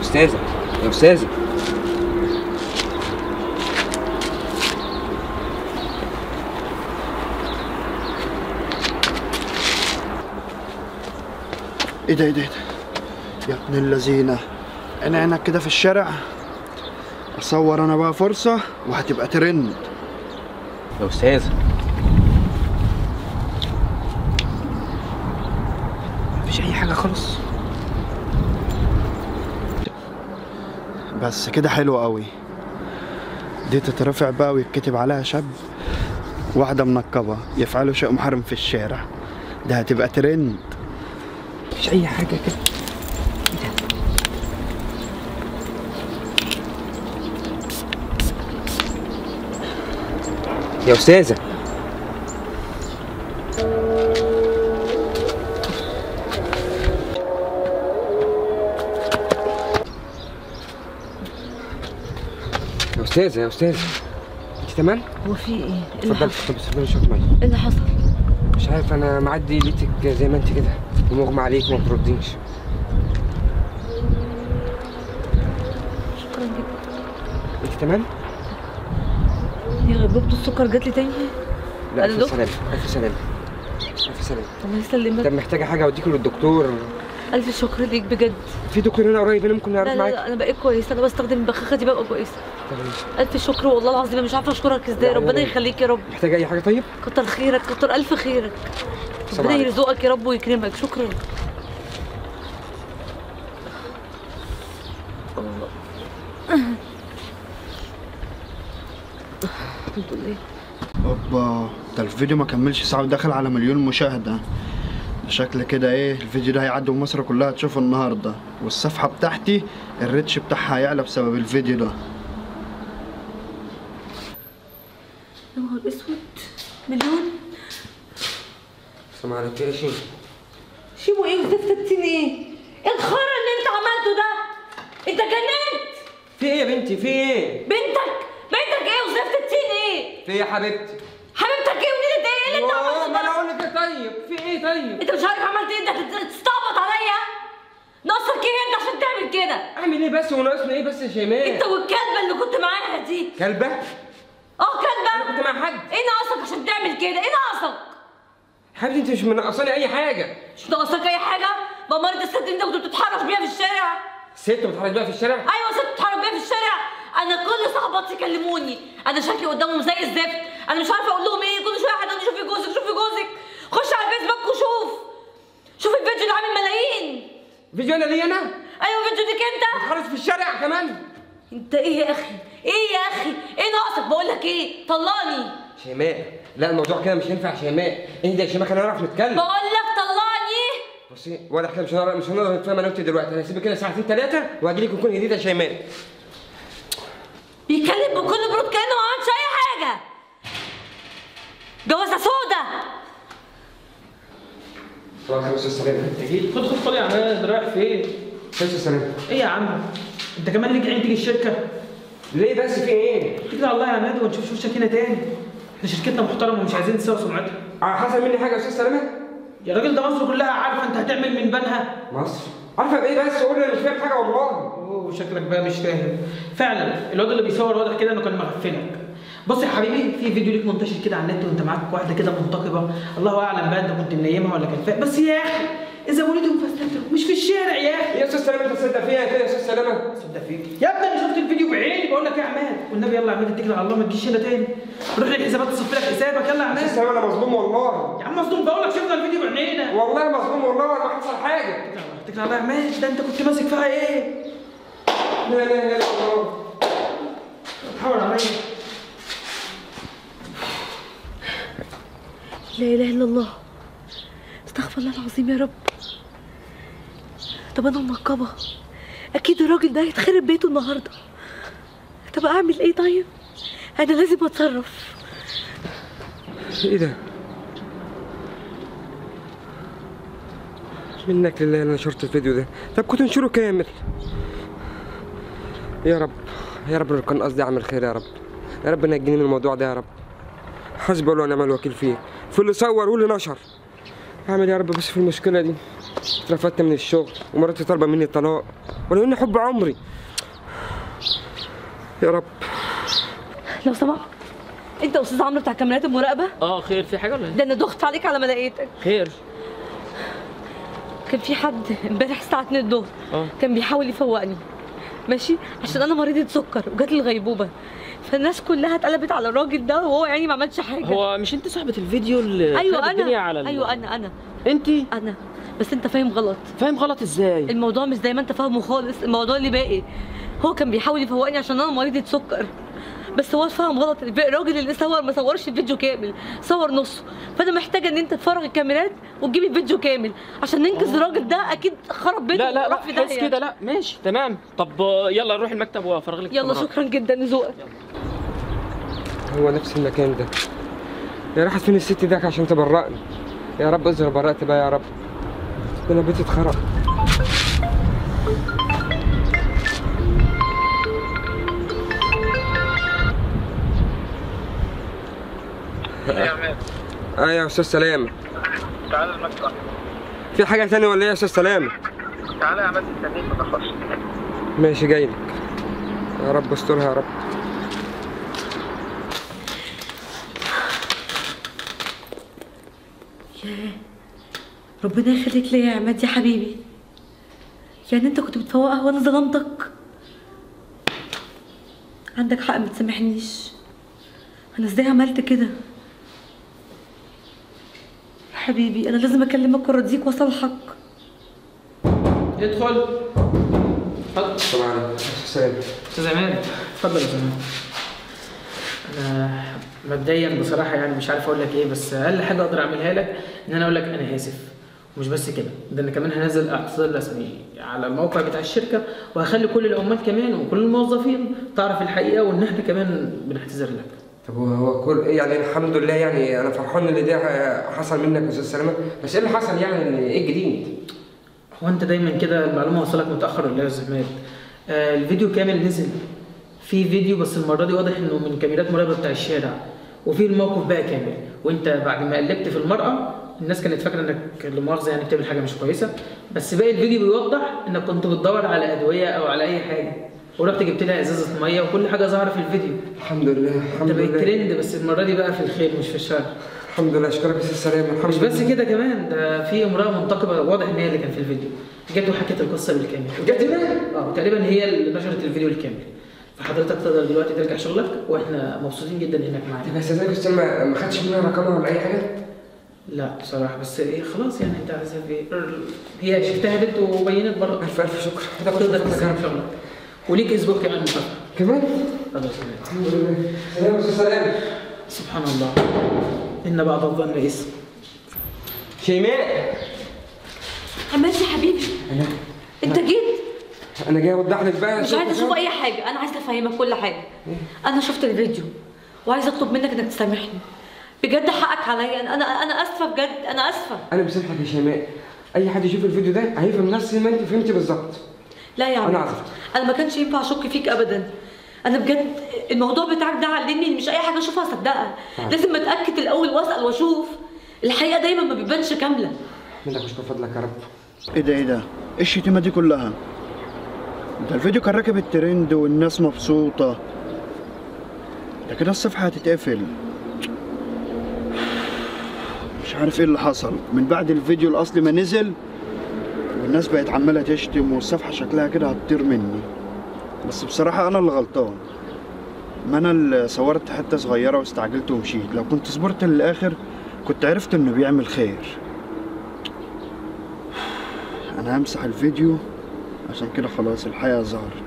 أستاذة يا أستاذة. ايه ده ايه ده ايه ده يا ابن اللذينه، انا هناك كده في الشارع اصور انا بقى فرصه وهتبقى ترند. يا أستاذة مفيش أي حاجة خالص. بس كده حلو قوي، دي تترفع بقى ويتكتب عليها شاب واحده منقبه يفعلوا شيء محرم في الشارع، ده هتبقى ترند. مفيش أي حاجة كده. إيه ده؟ يا أستاذة يا أستاذة يا أستاذة، أنت تمام؟ هو في ايه؟ اتفضلي اتفضلي شوية مية. ايه اللي حصل؟ مش عارف، أنا معدي لقيتك زي ما أنت كده ومغمى عليك وما بترديش. شكرا جدا. أنت تمام؟ يا غيبوبة السكر جات لي تاني؟ لا أنا ألف سلامة ألف سلامة ألف سلامة. الله يسلمك. طب محتاجة حاجة أوديكي للدكتور؟ ألف شكر ليك بجد. في دكتور هنا قريب، أنا ممكن لا أعرف لا معاك؟ لا، أنا بقيت كويسة، أنا بستخدم البخاخة دي ببقى كويسة. ألف شكر والله العظيم، أنا مش عارفة أشكرك إزاي، ربنا يخليك يا رب. محتاجة أي حاجة طيب؟ كتر خيرك، كتر ألف خيرك. ربنا يرزقك يا رب ويكرمك، شكرا. الحمد لله. اوبا، ده الفيديو ما كملش ساعه ودخل على 1,000,000 مشاهده. شكل كده ايه الفيديو ده هيعدي ومصر كلها تشوفه النهارده، والصفحه بتاعتي الريتش بتاعها هيعلى بسبب الفيديو ده. يا نهار اسود، 1,000,000. السلام عليكم يا شيمو. شيمو ايه وزفت التين ايه؟ ايه الخرا اللي انت عملته ده؟ انت جننت؟ في ايه يا بنتي؟ في ايه؟ بنتك ايه وزفت التين ايه؟ في ايه يا حبيبتي؟ حبيبتك ايه ونيلة ايه اللي انت عملته ما انا ده؟ اقول لك ايه طيب؟ في ايه طيب؟ انت مش عارف عملت ايه؟ انت تستعبط عليا؟ ناقصك ايه انت عشان تعمل كده؟ اعمل ايه بس وناقصني ايه بس يا شيماء؟ انت والكلبه اللي كنت معاها دي. كلبة؟ كلبه؟ انا كنت مع حد. ايه ناقصك عشان تعمل كده؟ ايه ناقصك؟ حبيبتي انت مش منقصاني اي حاجة. مش ناقصك اي حاجه؟ بمرض الست اللي انت كنت بتتحرش بيها في الشارع. ست بتحرك بيها في الشارع؟ ايوه ست بتتحرش بيها في الشارع. انا كل صحباتي يكلموني، انا شكلي قدامهم زي الزفت، انا مش عارفه اقول لهم ايه، كل شويه حد يقول لي شوفي جوزك شوفي جوزك. خش على الفيسبوك شوف الفيديو اللي عامل ملايين. فيديو انا ليه انا؟ ايوه فيديو ليك انت. بتحرك في الشارع كمان؟ انت ايه يا اخي؟ ايه يا اخي؟ ايه ناقصك؟ بقول لك ايه، طلقني. شيماء لا الموضوع كده مش هينفع يا شيماء. اهدى يا شيماء خلينا نعرف نتكلم. بقول لك طلقني. بصي واضح كده مش هنقدر نتفاهم انا وانت دلوقتي، انا هسيبك كده ساعتين ثلاثة واجي لك نكون هديت يا شيماء. بيتكلم بكل برود كانه ما عملش اي حاجه. جوازه سودا. صباح الخير يا استاذ سلام. خد يا عماد، رايح فين؟ يا استاذ سلام. ايه يا عم؟ انت كمان ليك عين تيجي الشركه؟ ليه بس في ايه؟ اتكل على الله يا عماد ونشوف وشك هنا تاني. احنا شركتنا محترمه ومش عايزين نسوي سمعتها. حصل مني حاجه يا استاذ سلامه؟ يا راجل ده مصر كلها عارفه انت هتعمل من بنها. مصر؟ عارفه بايه بس؟ قول لي انا مش فاهم حاجه والله. اوه شكلك بقى مش فاهم. فعلا الواد اللي بيصور واضح كده انه كان مغفلك. بص يا حبيبي، في فيديو ليك منتشر كده على النت وانت معاك واحده كده منتقبه، الله اعلم بقى انت كنت منيمها ولا كان فاهم، بس يا اخي اذا ولدهم فاستمتعوا مش في الشارع يا اخي. يا استاذ سلامه انت تصدق فيها كده يا استاذ سلامه؟ صدق فيك يا ابني، انا شفت الفيديو بعيني. بقول لك يا عماد والنبي يلا يا عماد اتكل على الله ما تجيش هنا تاني. روح للحسابات تصفي لك حسابك. يلا يا عماد. استاذ سلامه انا مظلوم والله. يا عم مصدوم، بقول لك شفنا الفيديو بعينينا. والله مظلوم والله ما حصل حاجه. اتكل على الله يا عماد، ده انت كنت ماسك فيها ايه؟ لا اله الا الله. تحاول عليا. لا اله الا الله، استغفر الله العظيم يا رب. طب انا منقبه، اكيد الراجل ده هيتخرب بيته النهارده. طب اعمل ايه طيب؟ انا لازم اتصرف. ايه ده؟ منك لله انا نشرت الفيديو ده. طب كنت انشره كامل. يا رب يا رب كان قصدي اعمل خير يا رب. يا رب نجيني من الموضوع ده يا رب. حسبي الله ونعم الوكيل فيه، في اللي صور واللي نشر. اعمل يا رب بس في المشكله دي. اترفدت من الشغل ومراتي طالبه مني الطلاق ولو اني حب عمري. يا رب. لو سمحت، انت استاذ عمرو بتاع كاميرات المراقبه؟ خير، في حاجه ولا ايه؟ ده انا دخت عليك على ما لقيتك. خير. كان في حد امبارح الساعه 2 الظهر كان بيحاول يفوقني، ماشي، عشان انا مريضه سكر وجات لي الغيبوبه، فالناس كلها اتقلبت على الراجل ده وهو يعني ما عملش حاجه. هو مش انت صاحبه الفيديو اللي ايوه الدنيا على ايوه انا انت؟ انا بس انت فاهم غلط. فاهم غلط ازاي؟ الموضوع مش زي ما انت فاهمه خالص، الموضوع اللي باقي. هو كان بيحاول يفوقني عشان انا مريضه سكر، بس هو فاهم غلط. الراجل اللي صور ما صورش الفيديو كامل، صور نصه، فانا محتاجه ان انت تفرغ الكاميرات وتجيب الفيديو كامل عشان ننقذ الراجل ده. اكيد خرب بيته. لا وراح في بس داهية. كده لا، ماشي تمام. طب يلا نروح المكتب وافرغ لك يلا الكاميرات. شكرا جدا لذوقك. هو نفس المكان ده. يا راحت فين الست ديك عشان تبرقني؟ يا رب اظهر براءتي بقى يا رب. ده انا بيتي اتخرب. يا عماد. ايوه يا استاذ سلامه. تعالى المكتب. في حاجه ثانيه ولا ايه يا استاذ سلامه؟ تعالى يا عماد، مستنيك ما تاخرش. ماشي جاي لك. يا رب استرها يا رب. ياه، ربنا يخليك ليا يا عماد يا حبيبي. يعني انت كنت بتفوقها وانا ظلمتك؟ عندك حق، ما تسامحنيش. انا ازاي عملت كده يا حبيبي؟ انا لازم اكلمك وارضيك واصالحك. ادخل. اتفضل. السلام عليكم. السلام. استاذ عماد، اتفضل يا استاذ عماد. انا مبدئيا بصراحه يعني مش عارف اقول لك ايه، بس اقل حاجه اقدر اعملها لك ان انا اقول لك انا اسف. ومش بس كده، ده انا كمان هنزل اعتذار رسمي على الموقع بتاع الشركه، وهخلي كل العمال كمان وكل الموظفين تعرف الحقيقه، وان احنا كمان بنعتذر لك. طب هو كل يعني الحمد لله، يعني انا فرحان ان ده حصل منك يا استاذ سلامه، بس ايه اللي حصل يعني؟ ايه الجديد؟ هو انت دايما كده المعلومه وصلك متاخر ولا ايه يا استاذ عماد؟ الفيديو كامل نزل. في فيديو بس المره دي واضح انه من كاميرات مراقبه بتاع الشارع، وفي الموقف بقى كامل. وانت بعد ما قلبت في المرأة الناس كانت فاكره انك لا مؤاخذه يعني بتعمل حاجه مش كويسه، بس باقي الفيديو بيوضح انك كنت بتدور على ادويه او على اي حاجه، ورحت جبت لها ازازه ميه وكل حاجه ظاهره في الفيديو. الحمد لله الحمد انت لله. بقيت ترند، بس المره دي بقى في الخير مش في الشر. الحمد لله، اشكرك يا استاذ سلامه. الحمد مش بس لله. كده كمان، ده في امراه منتقبه واضح ان هي اللي كان في الفيديو، جت وحكت القصه بالكامل. جت هنا؟ تقريبا هي اللي نشرت الفيديو الكامل. فحضرتك تقدر دلوقتي ترجع شغلك، واحنا مبسوطين جدا انك معانا. طب يا استاذ ما خدتش منها رقمها ولا اي حاجه؟ لا بصراحه، بس ايه خلاص يعني انت عايز ايه؟ هي اجتهدت وبينت برضه. الف الف شكر. تقدر تسلم شغلك، وليك اسبوع كمان مكافاه. كمان؟ خلاص. الحمد لله. سلام يا استاذ سلامه. سبحان الله، ان بعض الظن اسم. شيماء. عماد يا حبيبي، انت جيت؟ انا جاي اوضح لك بقى. مش عايزه اشوف اي حاجه، انا عايزه افهمك كل حاجه. انا شفت الفيديو وعايزه اطلب منك انك تسامحني بجد. حقك عليا، انا اسفه بجد، انا اسفه. انا بسامحك يا شيماء. اي حد يشوف الفيديو ده هيفهم نفس ما انت فهمتي بالظبط. لا يا عم، أنا عارفة. انا ما كانش ينفع اشك فيك ابدا. انا بجد الموضوع بتاعك ده علمني ان مش اي حاجه اشوفها اصدقها. لازم اتاكد الاول واسال واشوف. الحقيقه دايما ما بتبانش كامله. منك اشكر فضلك يا رب. ايه ده ايه ده؟ ايه الشتيمه دي كلها؟ ده الفيديو كان راكب الترند والناس مبسوطه، ده كده الصفحه هتتقفل. مش عارف ايه اللي حصل من بعد الفيديو الاصلي ما نزل، والناس بقت عماله تشتم، والصفحه شكلها كده هتطير مني. بس بصراحه انا اللي غلطان، ما انا اللي صورت حته صغيره واستعجلت ومشيت. لو كنت صبرت للاخر كنت عرفت انه بيعمل خير. انا همسح الفيديو عشان كده خلاص الحقيقه ظهرت.